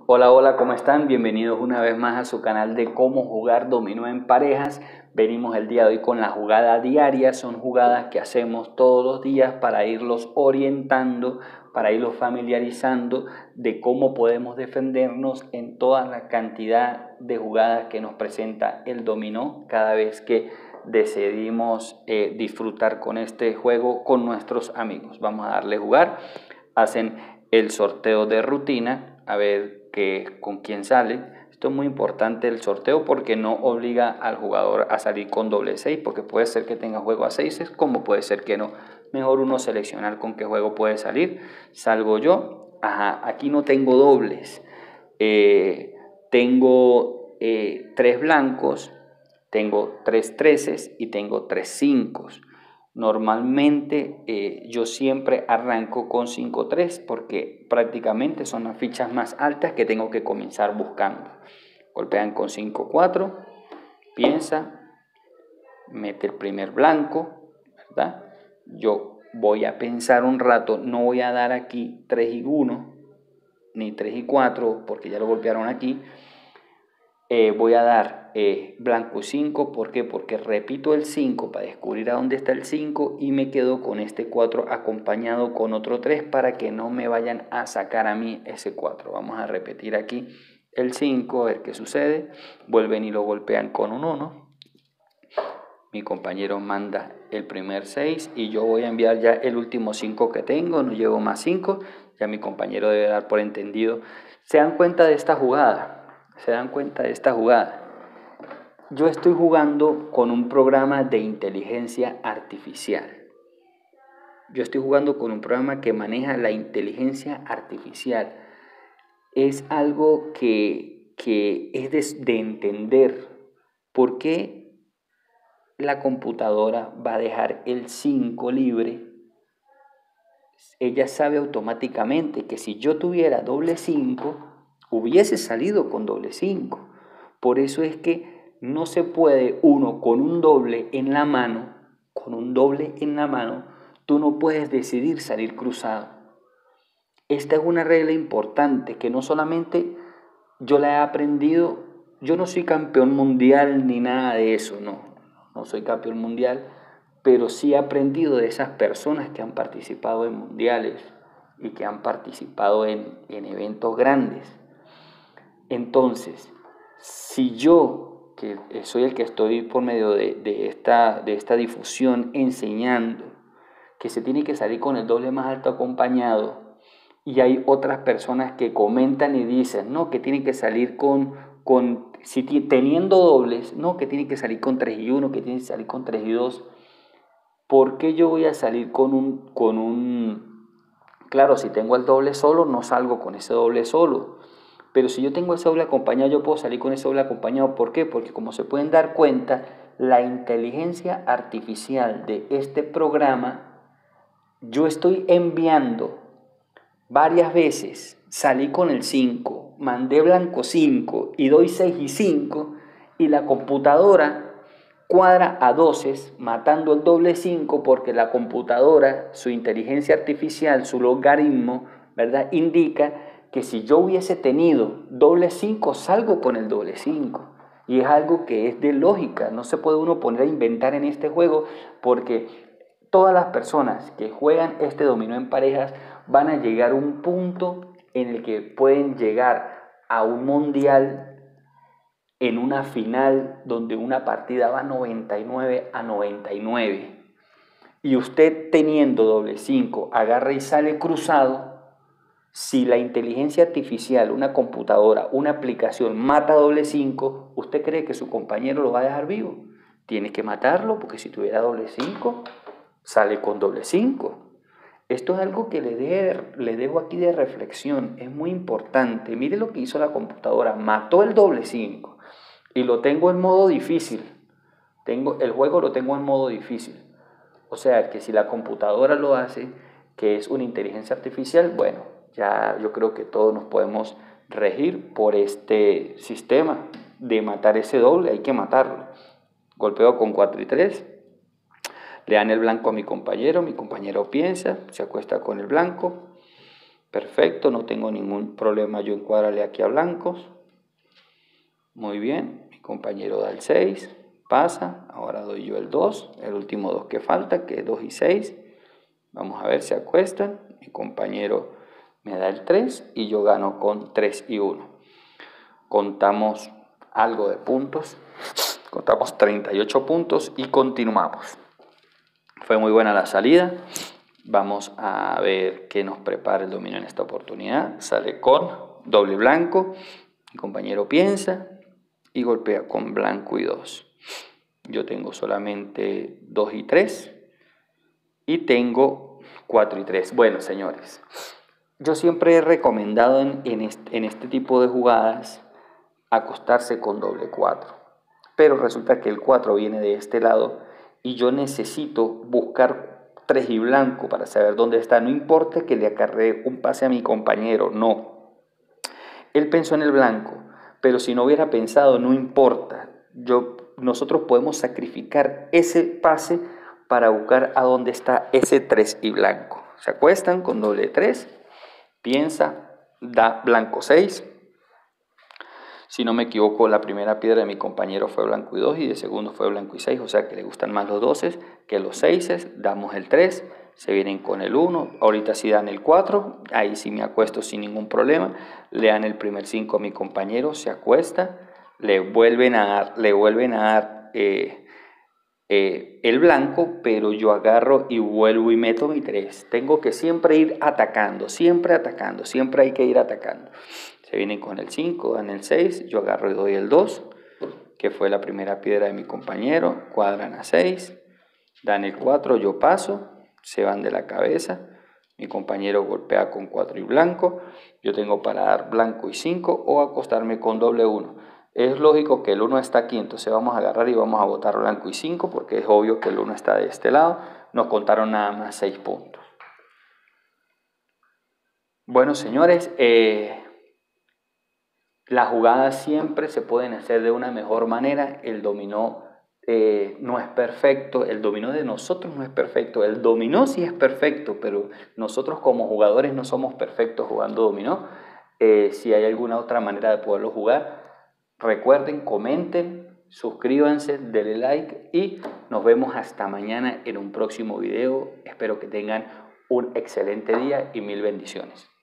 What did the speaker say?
Hola, hola, ¿cómo están? Bienvenidos una vez más a su canal de cómo jugar dominó en parejas. Venimos el día de hoy con la jugada diaria. Son jugadas que hacemos todos los días para irlos orientando, para irlos familiarizando de cómo podemos defendernos en toda la cantidad de jugadas que nos presenta el dominó cada vez que decidimos disfrutar con este juego con nuestros amigos. Vamos a darle jugar. Hacen el sorteo de rutina, a ver con quién sale. Esto es muy importante el sorteo porque no obliga al jugador a salir con doble 6, porque puede ser que tenga juego a 6, como puede ser que no. Mejor uno seleccionar con qué juego puede salir. Salgo yo. Aquí no tengo dobles. Tengo 3 blancos, tengo 3 treses y tengo 3 5. Normalmente yo siempre arranco con 5-3 porque prácticamente son las fichas más altas que tengo que comenzar buscando. Golpean con 5-4, piensa, mete el primer blanco, ¿verdad? Yo voy a pensar un rato, no voy a dar aquí 3 y 1, ni 3 y 4 porque ya lo golpearon aquí. Voy a dar blanco 5, ¿por qué? Porque repito el 5 para descubrir a dónde está el 5 y me quedo con este 4 acompañado con otro 3 para que no me vayan a sacar a mí ese 4. Vamos a repetir aquí el 5, a ver qué sucede. Vuelven y lo golpean con un 1. Mi compañero manda el primer 6 y yo voy a enviar ya el último 5 que tengo, no llevo más 5, ya mi compañero debe dar por entendido. ¿Se dan cuenta de esta jugada? ¿Se dan cuenta de esta jugada? Yo estoy jugando con un programa de inteligencia artificial. Yo estoy jugando con un programa que maneja la inteligencia artificial. Es algo que es de entender. ¿Por qué la computadora va a dejar el 5 libre? Ella sabe automáticamente que si yo tuviera doble 5, hubiese salido con doble 5. Por eso es que no se puede uno con un doble en la mano, tú no puedes decidir salir cruzado. Esta es una regla importante que no solamente yo la he aprendido, yo no soy campeón mundial ni nada de eso, no soy campeón mundial, pero sí he aprendido de esas personas que han participado en mundiales y que han participado en eventos grandes. Entonces, si yo, que soy el que estoy por medio de esta difusión enseñando que se tiene que salir con el doble más alto acompañado, y hay otras personas que comentan y dicen, no, que tiene que salir teniendo dobles, no, que tiene que salir con 3 y 1, que tiene que salir con 3 y 2. ¿Por qué yo voy a salir claro, si tengo el doble solo, no salgo con ese doble solo? Pero si yo tengo ese doble acompañado, yo puedo salir con ese doble acompañado. ¿Por qué? Porque como se pueden dar cuenta, la inteligencia artificial de este programa, yo estoy enviando varias veces, salí con el 5, mandé blanco 5 y doy 6 y 5, y la computadora cuadra a doces matando el doble 5 porque la computadora, su inteligencia artificial, su logaritmo, ¿verdad?, indica que si yo hubiese tenido doble 5, salgo con el doble 5. Y es algo que es de lógica, no se puede uno poner a inventar en este juego porque todas las personas que juegan este dominó en parejas van a llegar a un punto en el que pueden llegar a un mundial en una final donde una partida va 99-99 y usted teniendo doble 5 agarra y sale cruzado. Si la inteligencia artificial, una computadora, una aplicación mata doble 5, ¿usted cree que su compañero lo va a dejar vivo? Tiene que matarlo porque si tuviera doble 5 sale con doble 5. Esto es algo que le dejo aquí de reflexión, es muy importante. Mire lo que hizo la computadora, mató el doble 5 y lo tengo en modo difícil. El juego lo tengo en modo difícil. O sea que si la computadora lo hace, que es una inteligencia artificial, bueno, ya yo creo que todos nos podemos regir por este sistema de matar ese doble, hay que matarlo. Golpeo con 4 y 3. Le dan el blanco a mi compañero piensa, se acuesta con el blanco, Perfecto, no tengo ningún problema yo en cuadrarle aquí a blancos. Muy bien, mi compañero da el 6, pasa, ahora doy yo el 2, el último 2 que falta, que es 2 y 6. Vamos a ver, se acuestan, mi compañero me da el 3 y yo gano con 3 y 1. Contamos algo de puntos, contamos 38 puntos y continuamos. Fue muy buena la salida. Vamos a ver qué nos prepara el dominó en esta oportunidad. Sale con doble blanco. Mi compañero piensa y golpea con blanco y 2. Yo tengo solamente 2 y 3. Y tengo 4 y 3. Bueno, señores, yo siempre he recomendado en este tipo de jugadas acostarse con doble 4. Pero resulta que el 4 viene de este lado y yo necesito buscar 3 y blanco para saber dónde está. No importa que le acarree un pase a mi compañero, no. Él pensó en el blanco, pero si no hubiera pensado, no importa. Nosotros podemos sacrificar ese pase para buscar a dónde está ese 3 y blanco. Se acuestan con doble 3, piensa, da blanco 6. Si no me equivoco, la primera piedra de mi compañero fue blanco y 2 y de segundo fue blanco y 6, o sea que le gustan más los 12 que los 6. Damos el 3, se vienen con el 1, ahorita sí dan el 4, ahí sí me acuesto sin ningún problema. Le dan el primer 5 a mi compañero, se acuesta, le vuelven a dar el blanco, pero yo agarro y vuelvo y meto mi 3. Tengo que siempre ir atacando, siempre hay que ir atacando. Se vienen con el 5, dan el 6, yo agarro y doy el 2, que fue la primera piedra de mi compañero, cuadran a 6, dan el 4, yo paso, se van de la cabeza, mi compañero golpea con 4 y blanco, yo tengo para dar blanco y 5 o acostarme con doble 1. Es lógico que el 1 está aquí, entonces vamos a agarrar y vamos a botar blanco y 5 porque es obvio que el 1 está de este lado. Nos contaron nada más 6 puntos. Bueno, señores, las jugadas siempre se pueden hacer de una mejor manera. El dominó no es perfecto, el dominó de nosotros no es perfecto, el dominó sí es perfecto, pero nosotros como jugadores no somos perfectos jugando dominó. Si hay alguna otra manera de poderlo jugar, recuerden, comenten, suscríbanse, denle like y nos vemos hasta mañana en un próximo video. Espero que tengan un excelente día y mil bendiciones.